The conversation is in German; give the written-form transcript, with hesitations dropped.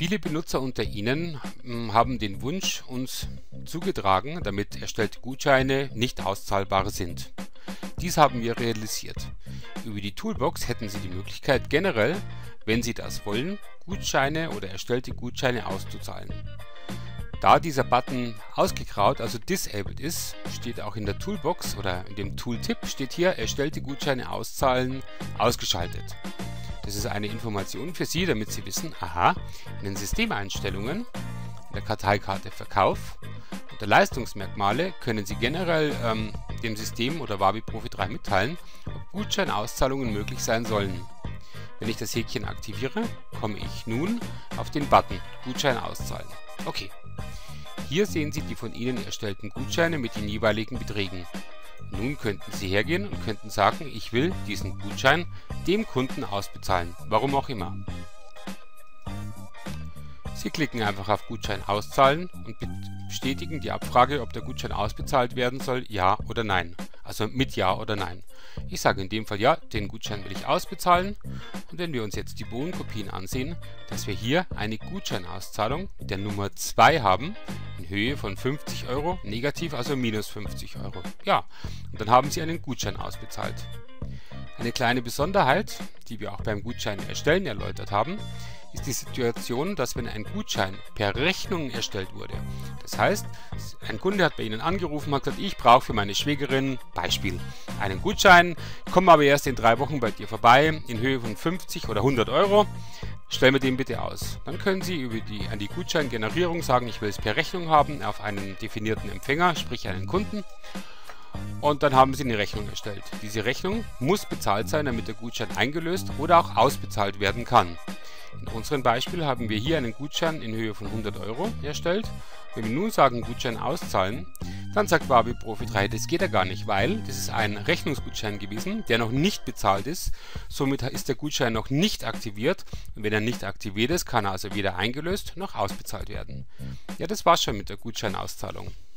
Viele Benutzer unter Ihnen haben den Wunsch uns zugetragen, damit erstellte Gutscheine nicht auszahlbar sind. Dies haben wir realisiert. Über die Toolbox hätten Sie die Möglichkeit, generell, wenn Sie das wollen, Gutscheine oder erstellte Gutscheine auszuzahlen. Da dieser Button ausgegraut, also disabled ist, steht auch in der Toolbox oder in dem Tooltip steht hier erstellte Gutscheine auszahlen ausgeschaltet. Das ist eine Information für Sie, damit Sie wissen, aha, in den Systemeinstellungen, in der Karteikarte Verkauf, unter Leistungsmerkmale können Sie generell dem System oder Wabi Profi 3 mitteilen, ob Gutscheinauszahlungen möglich sein sollen. Wenn ich das Häkchen aktiviere, komme ich nun auf den Button Gutschein auszahlen. Okay. Hier sehen Sie die von Ihnen erstellten Gutscheine mit den jeweiligen Beträgen. Nun könnten Sie hergehen und könnten sagen, ich will diesen Gutschein dem Kunden ausbezahlen, warum auch immer. Sie klicken einfach auf Gutschein auszahlen und bestätigen die Abfrage, ob der Gutschein ausbezahlt werden soll, ja oder nein. Also mit ja oder nein. Ich sage in dem Fall ja, den Gutschein will ich ausbezahlen. Und wenn wir uns jetzt die Bonenkopien ansehen, dass wir hier eine Gutscheinauszahlung mit der Nummer 2 haben, in Höhe von 50 Euro, negativ also minus 50 Euro. Ja, und dann haben Sie einen Gutschein ausbezahlt. Eine kleine Besonderheit, die wir auch beim Gutschein erstellen erläutert haben, ist die Situation, dass wenn ein Gutschein per Rechnung erstellt wurde, das heißt, ein Kunde hat bei Ihnen angerufen und hat gesagt, ich brauche für meine Schwägerin, Beispiel, einen Gutschein, komme aber erst in 3 Wochen bei dir vorbei, in Höhe von 50 oder 100 Euro, stell mir den bitte aus. Dann können Sie an die Gutscheingenerierung sagen, ich will es per Rechnung haben, auf einen definierten Empfänger, sprich einen Kunden. Und dann haben Sie eine Rechnung erstellt. Diese Rechnung muss bezahlt sein, damit der Gutschein eingelöst oder auch ausbezahlt werden kann. In unserem Beispiel haben wir hier einen Gutschein in Höhe von 100 Euro erstellt. Wenn wir nun sagen Gutschein auszahlen, dann sagt Wabi Profi 3, das geht ja gar nicht, weil das ist ein Rechnungsgutschein gewesen, der noch nicht bezahlt ist. Somit ist der Gutschein noch nicht aktiviert. Und wenn er nicht aktiviert ist, kann er also weder eingelöst noch ausbezahlt werden. Ja, das war's schon mit der Gutscheinauszahlung.